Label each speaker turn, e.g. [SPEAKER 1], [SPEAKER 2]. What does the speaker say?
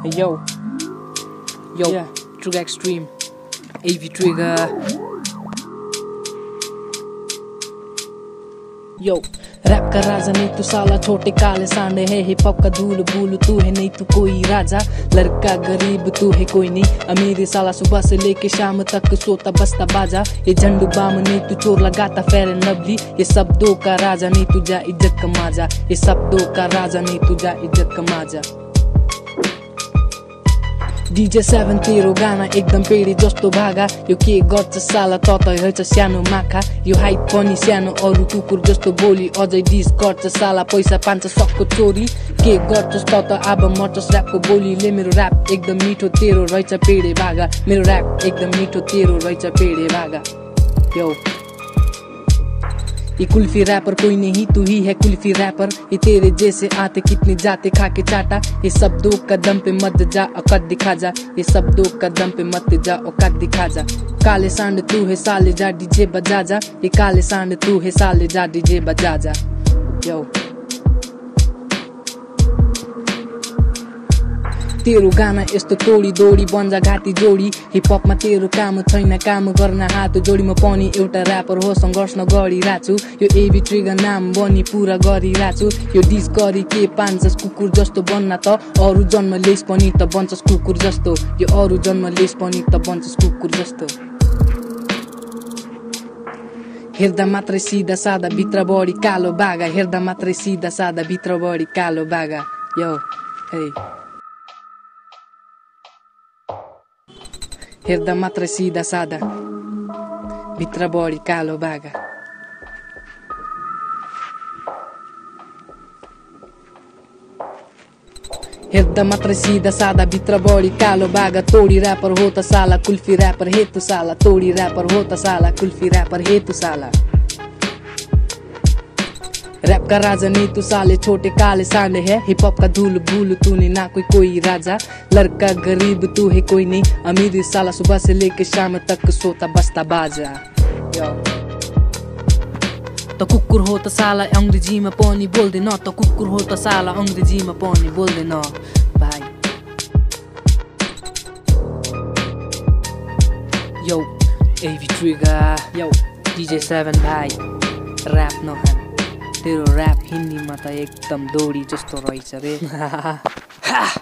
[SPEAKER 1] Yo, yeah. Trigga Extreme, AV Trigga. Yo, rap का राजा नहीं तू साला छोटे काले सांडे है, हिप हॉप का धूल बूल तू है नहीं तू कोई राजा, लड़का गरीब तू है कोई नहीं अमीर साला, सुबह से लेके शाम तक सोता बसता बाजा, ये झंडू बाम नहीं तू चोर लगाता फेयर एंड लवली, ये शब्दों का राजा नहीं तू जा इज्जत कमा जा, ये शब्दों का राजा नहीं तू जा इज्जत कमा जा। dj7 तेरो गाना एकदम पेडी जस्तो भागा, यो के गर्छ साला त रहेछ सानो माखा, यो हाइट पनि सानो अरु कुकुर जस्तो बोली, अझै डिस गर्छ साला पैसा पान्छ सबको चोरी, के गर्छस् त अब मर्छस् ऱ्यापको बोलीले, मेरो ऱ्याप एकदम मिठो तेरो रहेछ पेडे भागा, मेरो ऱ्याप एकदम मिठो तेरो रहेछ पेडे भागा। यो ये कुल्फी रैपर कोई नहीं तू ही है कुल्फी रैपर, ये तेरे जैसे आते कितने जाते खाके चाटा, ये शब्दों का दम पे मत जा औकात दिखा जा, ये शब्दों का दम पे मत जा औकात दिखा जा। काले सांड तू है साले जा डीजे बजा जा, ये काले सांड तू है साले जा डीजे बजा जा। यो तेरो गाना यस्तो तोडी दोडी बन्जा घाटी जोडी, हिप हपमा तेरो काम छैन काम गर्न हात जोडी, म पनि एउटा ऱ्यापर हो सङ्घर्ष गरिरहेछु, यो एभी ट्रिगा नाम बनी पुरा गरिरहेछु, यो डिस गरी के पान्छस् कुकुर जस्तो बन्न त अरु जन्म लेस पनि त बन्छस् कुकुर जस्तो, यो अरु जन्म लेस पनि त बन्छस् कुकुर जस्तो। हेर्दा मात्रै सिधा सादा भित्र बढी कालो बागा, हेर्दा मात्रै सिधा सादा भित्र बढी कालो बागा। यो हे हेर्दा मात्र सिधा सादा भित्र बढी कालो बागा। हेर्दा मात्र सीधा सादा भित्र बढी कालो बागा, तोडी ऱ्यापर हो त साला कुल्फी ऱ्यापर हे तू साला, तोडी ऱ्यापर हो त साला कुल्फी ऱ्यापर हे तू साला। रैप का राजा नहीं तू साले छोटे काले सांडे है, हिप हॉप का धूल भूल तूने ना कोई राजा, लड़का गरीब तू है कोई नहीं अमीर साला, सुबह से लेके शाम तक सोता बसता बाजा। त कुकुर हो त साला अंग्रेजीमा पनि बोल्दैन, त कुकुर हो त साला अंग्रेजीमा पनि बोल्दैन भाइ। यो एभी ट्रिगा, यो dj7 भाइ ऱ्याप नखान, तेरो ऱ्याप हिन्दीमा त एकदम दौडी जस्तो रहेछ रे।